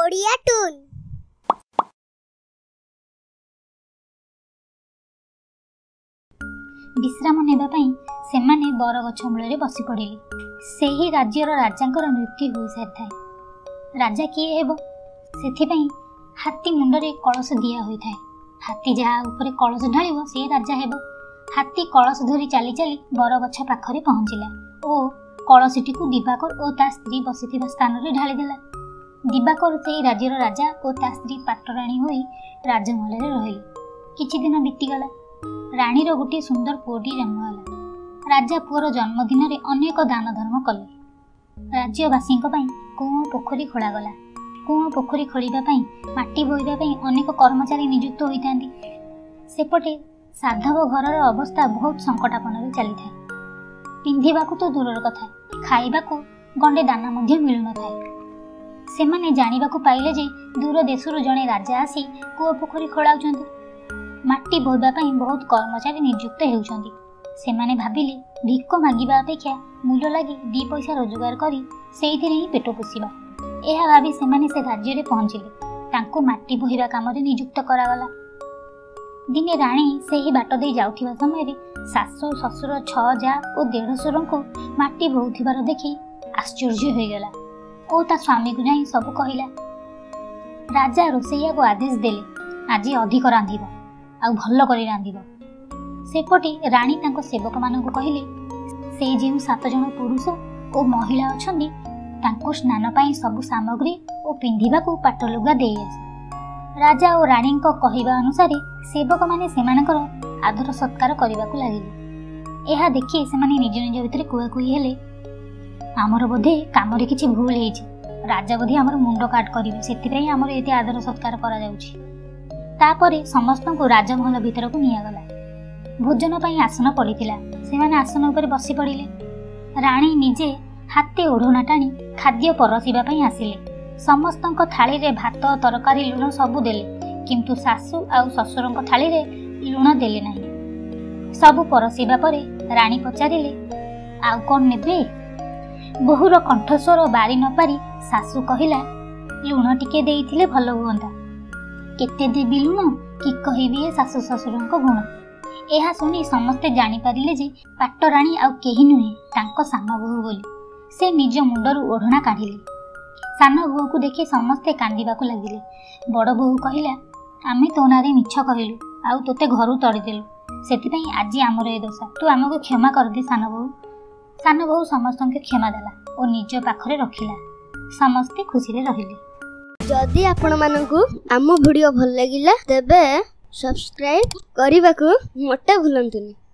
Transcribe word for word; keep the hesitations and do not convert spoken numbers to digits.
Odia twin. विश्राम नेबा पई सेमाने बरगछ मूल बसी पड़िले। सेही राज्यर राजांकर मृत्यु हो सारी थाए। राजा किए हेबो सेथिपई हाथी मुंडरे कलश दिया होई थाए। हाथी जहा ऊपर कलश ढालिबो से राजा हेबो। हाथी कलश धरी चली चली बरगछ पाखरे पहुंचिला ओ कलशटी को दिवाकर और ता स्त्री बसिथिबा स्थान रे ढाली देला। दिवाकर से राज्यर राजा और ता स्त्री पाटराणी होई राजमहल रे रहिले। किछि दिन बीतीगला। रानीर गोटे सुंदर पुओटी जन्म होला। राजा पुअर जन्मदिन रे अनेक दान धर्म कले। राज्यवासी कूओ पोखरी खोलागला। कूओ पोखरी खोलिबा पई माटी बोइबा पई अनेक कर्मचारी नियुक्त होइतांती। सेपटे साधव घरर अवस्था बहुत संकटापन रे चली थाए। पिंधिबाकू तो दूरर कथा, खाइबाकू गंडे दाना मध्य मिलु न थाए। सेमाने जानिबाकू पाइले जे दूर देशरु जणे राजा आसी कूओ पोखरी खोलाउछन्ती। माटी बोइबा पई बहुत कर्मचारी नियुक्त हेउछन्ती। सेमाने भाबिले भिक्क मागिबा अपेक्षा मूल्य लागि दी पैसा रोजगार करी सेइथिरे ही पेट पोषिबा। एहा भाबी सेमाने से राज्य रे पहुंचिले। तांको माटी बोहिबा काम रे नियुक्त करागला। दिने राणी सेही बाट दे जाउथिबा समय रे सासु ससुर छ जा ओ देढ़सुर को माटी बोहुथिबार देखि आश्चर्य होई गेला ओ ता स्वामी को जाई सब कहिला। राजा रोसैया को आदेश देले आज अधिक रांधिबो आ भल्ल करी रांधिबो। सेपटे राणी तांको सेवक माननकु कहिले से जेउ सात जण पुरुष ओ महिला अछंदी तांको स्नान पाई सब सामग्री ओ पिंधिबा को पाट लुगा देई आसे। राजा और राणी को कहिबा अनुसार सेवक माने सेमानकर आदर सत्कार करबाकू लागिले। एहा देखि सेमाने निज निज भितर कुआ कुई हेले आमर बोधे काम रे किछि भूल हेछि। राजा बोधे आमर मुंड काट करिवे सेति पई आमर एते आदर सत्कार करा जाउछि। तापरे समस्त को राजमहल भीतर को निया गला। भोजन पई आसन पड़िथिला। सेमाने आसन ऊपर बसी पड़िले। राणी निजे हाते ओढोना टाणी खाद्य परसिबा पई आसिले। समस्तक थाली रे भात तरकारी लुण सबु देले किंतु सासु आउ ससुरक थाली रे लुण देले नाही। सबु परसिबा परे राणी पचारिले आउ कोन नेबे। बहुर कंठस्वर बारी न पारी सासु कहिला लुण टिके देइथिले भलो हुंता। केते देबी लुण कि कहिबी सासु ससुरक गुण। एहा सुनी समस्ते जानि पारिले जे पाटराणी आउ केही नुहे तांको सान बहु बोली। से निज मुंडरू ओढणा काढिले। सान बहु को देखि समस्ते कांदिबाकू लागिले। बड़ बहु कहिला आमे तो नारे मिछ कहिलु आउ तोते घरु तड़ी देलु सेति पई आज हमर ए दोषा तू हमको क्षमा कर दे सान बहु। सान बहु समस्त के क्षमा देला और निज पाखरे रखिला। समस्ते खुशी रे रहिले। जदि आपण मानकू आम वीडियो भल लागिला तेबे सब्सक्राइब करने को मोटे भूलंतुनी।